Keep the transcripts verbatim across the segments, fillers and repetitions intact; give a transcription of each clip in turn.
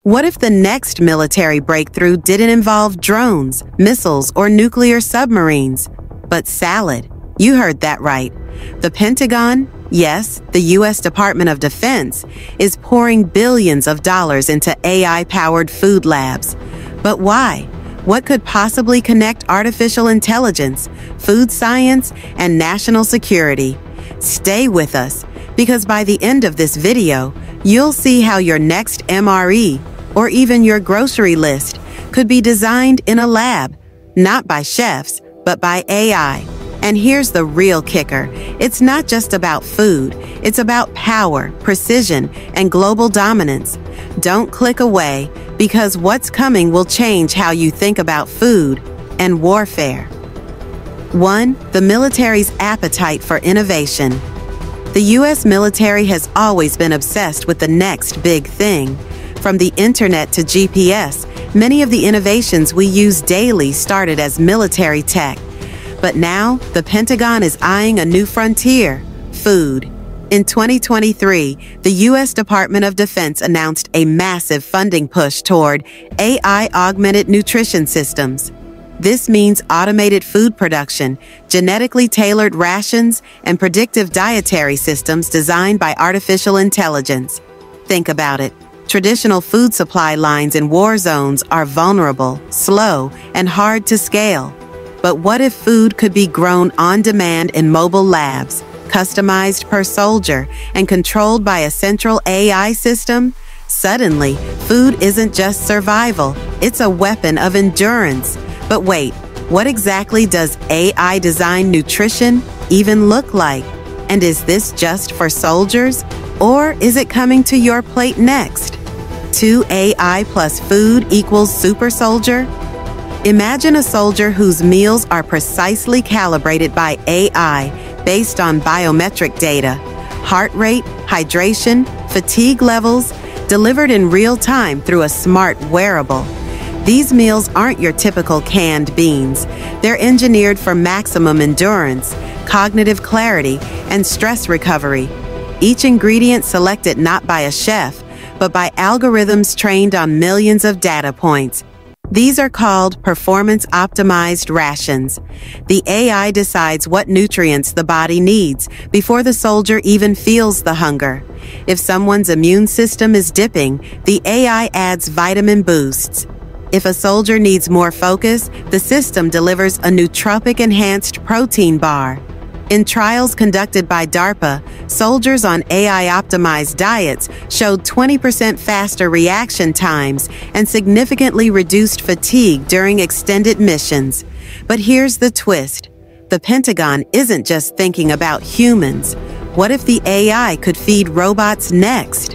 What if the next military breakthrough didn't involve drones, missiles, or nuclear submarines, but salad? You heard that right. The Pentagon, yes, the U S Department of Defense, is pouring billions of dollars into A I-powered food labs. But why? What could possibly connect artificial intelligence, food science, and national security? Stay with us, because by the end of this video, you'll see how your next M R E, or even your grocery list, could be designed in a lab, not by chefs, but by A I. And here's the real kicker. It's not just about food. It's about power, precision, and global dominance. Don't click away, because what's coming will change how you think about food and warfare. one. The military's appetite for innovation. The U S military has always been obsessed with the next big thing. From the internet to G P S, many of the innovations we use daily started as military tech. But now, the Pentagon is eyeing a new frontier: food. In twenty twenty-three, the U S Department of Defense announced a massive funding push toward A I-augmented nutrition systems. This means automated food production, genetically tailored rations, and predictive dietary systems designed by artificial intelligence. Think about it. Traditional food supply lines in war zones are vulnerable, slow, and hard to scale. But what if food could be grown on demand in mobile labs, customized per soldier, and controlled by a central A I system? Suddenly, food isn't just survival, it's a weapon of endurance. But wait, what exactly does A I-designed nutrition even look like? And is this just for soldiers, or is it coming to your plate next? two A I plus food equals super soldier? Imagine a soldier whose meals are precisely calibrated by A I based on biometric data, heart rate, hydration, fatigue levels, delivered in real time through a smart wearable. These meals aren't your typical canned beans. They're engineered for maximum endurance, cognitive clarity, and stress recovery. Each ingredient selected not by a chef, but by algorithms trained on millions of data points. These are called performance-optimized rations. The A I decides what nutrients the body needs before the soldier even feels the hunger. If someone's immune system is dipping, the A I adds vitamin boosts. If a soldier needs more focus, the system delivers a nootropic-enhanced protein bar. In trials conducted by DARPA, soldiers on A I-optimized diets showed twenty percent faster reaction times and significantly reduced fatigue during extended missions. But here's the twist. The Pentagon isn't just thinking about humans. What if the A I could feed robots next?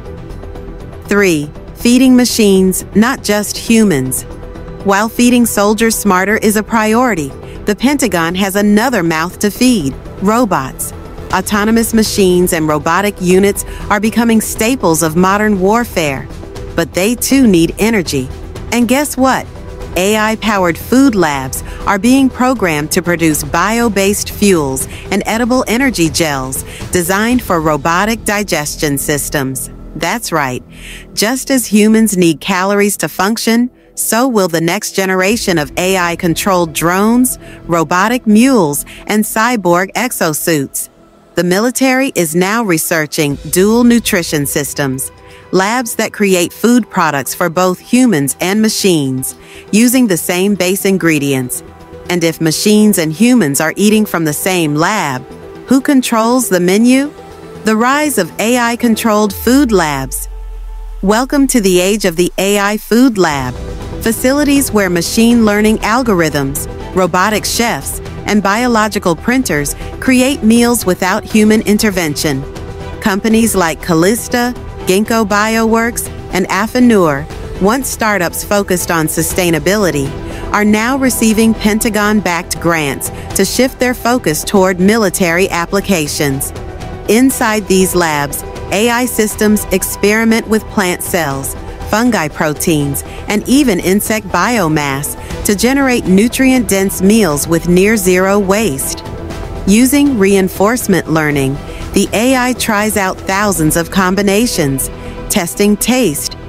three. Feeding machines, not just humans. While feeding soldiers smarter is a priority, the Pentagon has another mouth to feed: robots. Autonomous machines and robotic units are becoming staples of modern warfare. But they too need energy. And guess what? A I-powered food labs are being programmed to produce bio-based fuels and edible energy gels designed for robotic digestion systems. That's right. Just as humans need calories to function, so will the next generation of A I-controlled drones, robotic mules, and cyborg exosuits. The military is now researching dual nutrition systems, labs that create food products for both humans and machines, using the same base ingredients. And if machines and humans are eating from the same lab, who controls the menu? The rise of A I-controlled food labs. Welcome to the age of the A I food lab. Facilities where machine learning algorithms, robotic chefs, and biological printers create meals without human intervention. Companies like Callista, Ginkgo Bioworks, and Afanur, once startups focused on sustainability, are now receiving Pentagon-backed grants to shift their focus toward military applications. Inside these labs, A I systems experiment with plant cells, fungi proteins, and even insect biomass to generate nutrient-dense meals with near-zero waste. Using reinforcement learning, the A I tries out thousands of combinations, testing taste,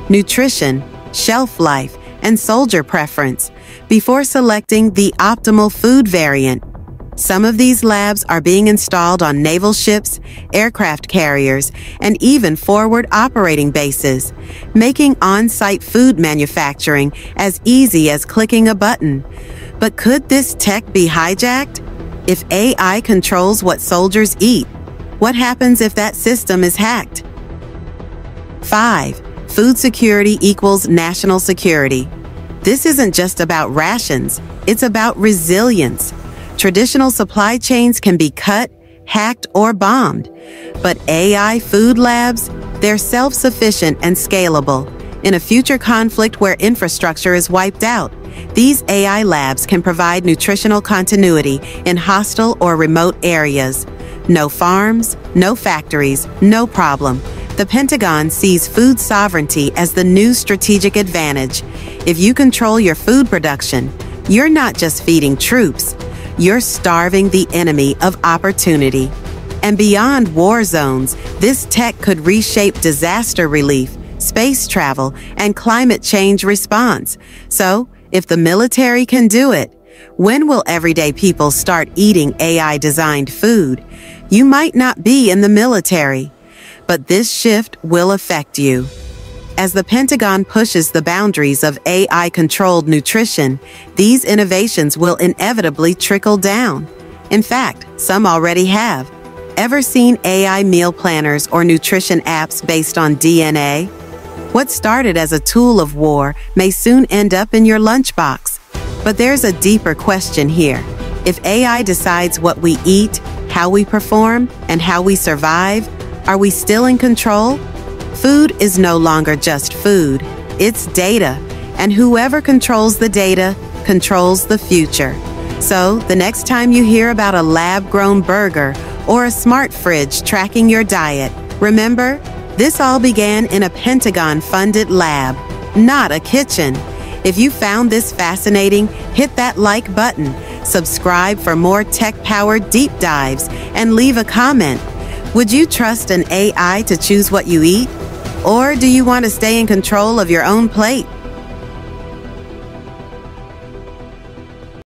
nutrition, shelf life, and soldier preference before selecting the optimal food variant. Some of these labs are being installed on naval ships, aircraft carriers, and even forward operating bases, making on-site food manufacturing as easy as clicking a button. But could this tech be hijacked? If A I controls what soldiers eat, what happens if that system is hacked? five. Food security equals national security. This isn't just about rations, it's about resilience. Traditional supply chains can be cut, hacked, or bombed. But A I food labs, they're self-sufficient and scalable. In a future conflict where infrastructure is wiped out, these A I labs can provide nutritional continuity in hostile or remote areas. No farms, no factories, no problem. The Pentagon sees food sovereignty as the new strategic advantage. If you control your food production, you're not just feeding troops, you're starving the enemy of opportunity. And beyond war zones, this tech could reshape disaster relief, space travel, and climate change response. So, if the military can do it, when will everyday people start eating A I-designed food? You might not be in the military, but this shift will affect you. As the Pentagon pushes the boundaries of A I-controlled nutrition, these innovations will inevitably trickle down. In fact, some already have. Ever seen A I meal planners or nutrition apps based on D N A? What started as a tool of war may soon end up in your lunchbox. But there's a deeper question here. If A I decides what we eat, how we perform, and how we survive, are we still in control? Food is no longer just food, it's data, and whoever controls the data controls the future. So, the next time you hear about a lab-grown burger or a smart fridge tracking your diet, remember, this all began in a Pentagon-funded lab, not a kitchen. If you found this fascinating, hit that like button, subscribe for more tech-powered deep dives, and leave a comment. Would you trust an A I to choose what you eat? Or do you want to stay in control of your own plate?